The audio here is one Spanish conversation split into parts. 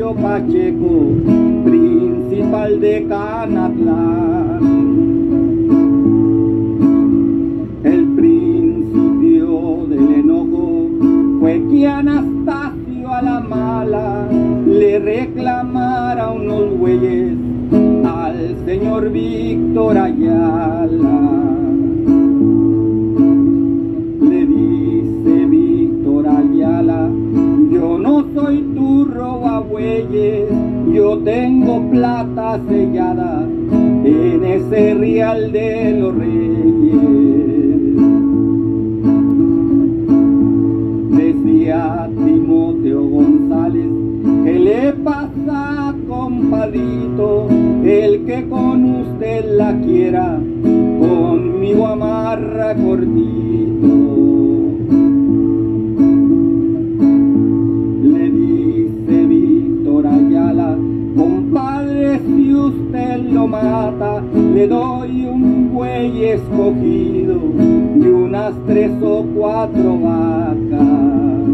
Anastasio Pacheco, principal de Canatlán. El principio del enojo fue que Anastasio a la mala le reclamara unos bueyes al señor Víctor Ayala. Le dice Víctor Ayala: yo no soy tu robabueyes, yo tengo plata sellada en ese real de los reyes. Decía Timoteo González: ¿qué le pasa, compadrito? El que con usted la quiera, conmigo amarra cortito. Le dice Víctor Ayala: compadre, si usted lo mata, le doy un buey escogido y unas 3 o 4 vacas.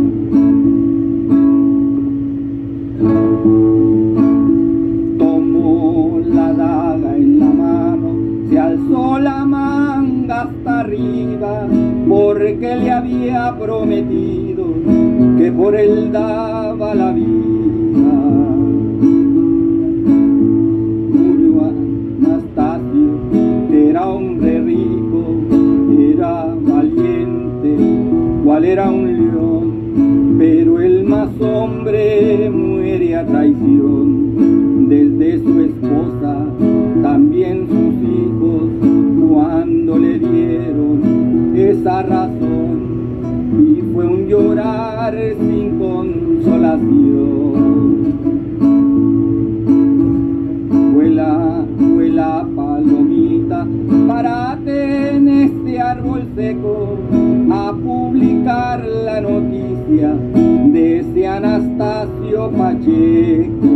Tomó la daga en la mano, se alzó la manga hasta arriba, porque le había prometido que por él daba la vida. Murió Anastasio, que era hombre rico, era valiente, cual era un león, pero el más hombre muere a traición. Desde su esposa, también sus hijos, cuando le dieron esa razón, y fue un llorar sin consolación. Vuela, vuela palomita, párate en este árbol seco a publicar la noticia de ese Anastasio Pacheco.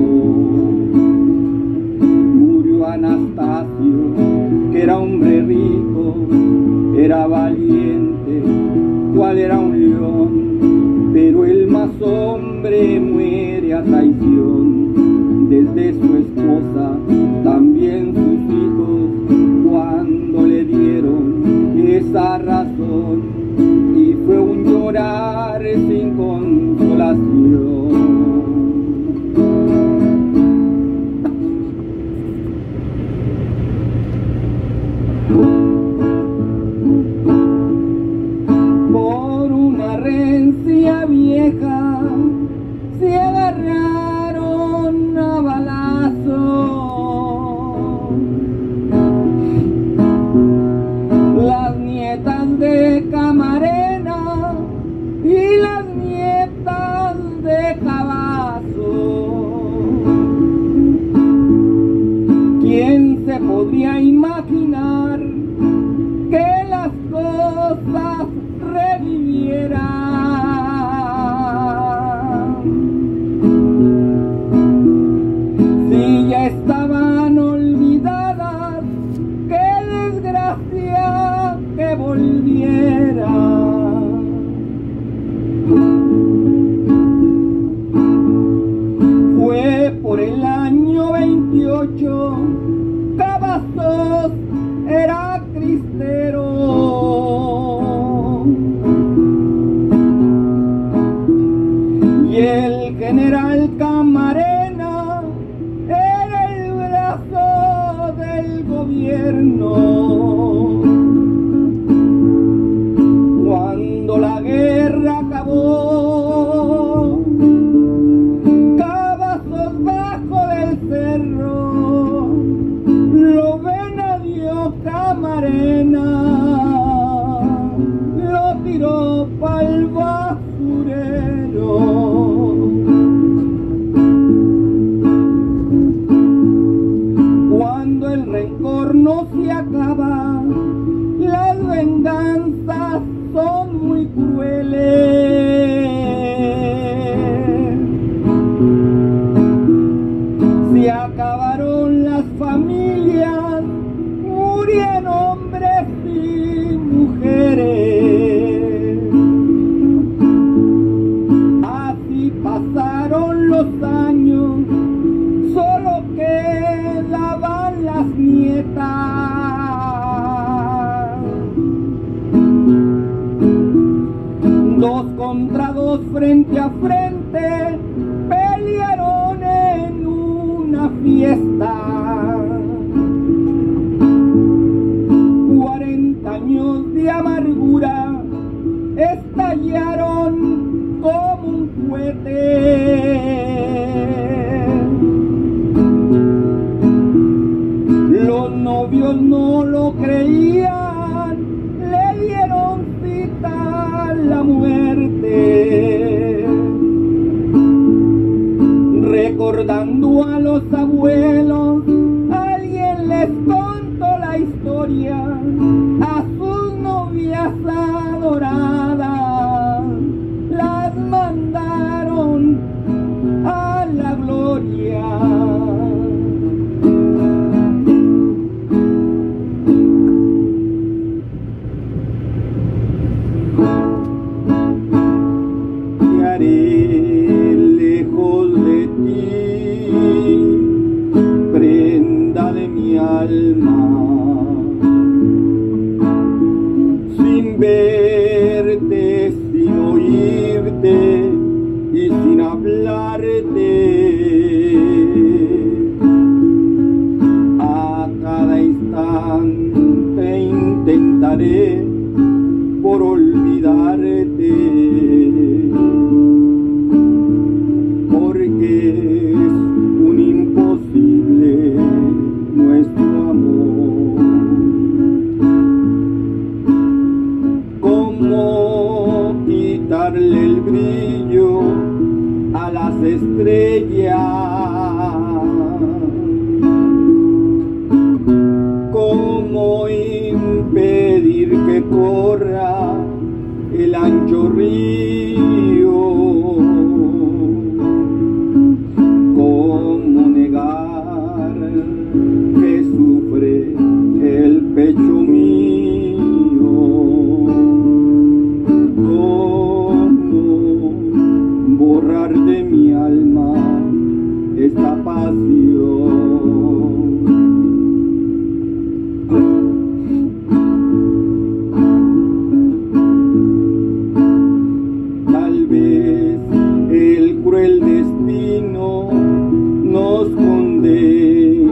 Murió Anastasio, que era hombre rico, era valiente, cual era un león, pero el más hombre muere a traición. Desde su esposa, también sus hijos, cuando le dieron esa razón, y fue un llorar sin consolación. Por una rencilla vieja se agarraron a balazo. Las nietas de Camarena y las nietas de Cavazo. ¿Quién se podría imaginar que las cosas revivieran? Si ya estaban olvidadas, qué desgracia que volviera. Fue por el año 28, Cavazos era cristero. Y el general Camarena era el brazo del gobierno. Cuando la guerra acabó, Cavazos bajo del cerro lo ven a Dios Camarena, lo tiró pa'l basurero. Cuando el rencor no se acaba, las venganzas son muy crueles. Se acabaron las familias, murieron hombres y mujeres. Así pasaron los años jugaban las nietas. Dos contra dos, frente a frente, pelearon en una fiesta. 40 años de amargura estallaron como un cohete. Los novios no lo creían, le dieron cita a la muerte. Recordando a los abuelos, alguien les contó la historia a sus novias adoradas. Las mandaron a la gloria. Te haré lejos de ti, prenda de mi alma, sin verte, sin oírte y sin hablarte. A cada instante intentaré por olvidarte, porque es un imposible nuestro amor. ¿Cómo quitarle el brillo a las estrellas? ¿Cómo impedir que corra el ancho río? ¿Cómo negar que sufre el pecho mío? ¿Cómo borrar de mi alma esta pasión? Tal vez el cruel destino nos condena.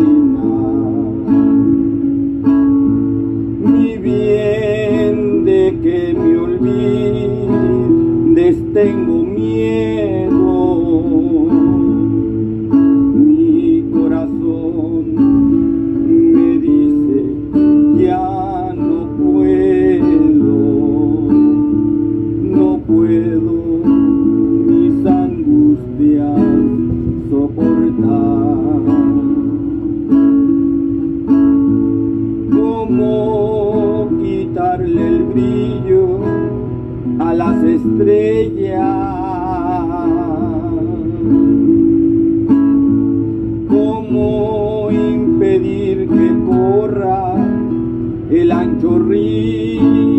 Mi bien, de que me olvides tengo miedo. Mi corazón me dice ya no puedo, no puedo mis angustias soportar. ¿Cómo quitarle el brillo a las estrellas? ¿Cómo impedir que corra el ancho río?